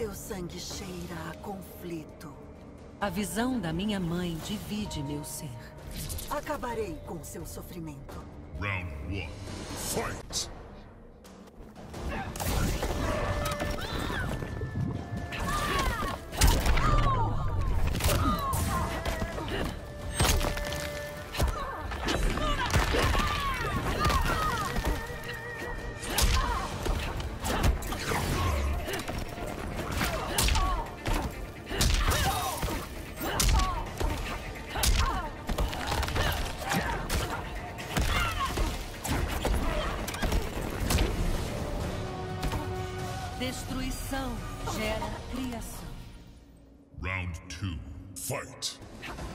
Seu sangue cheira a conflito. A visão da minha mãe divide meu ser. Acabarei com seu sofrimento. Round 1. Fight! Destruição gera criação. Round 2. Fight!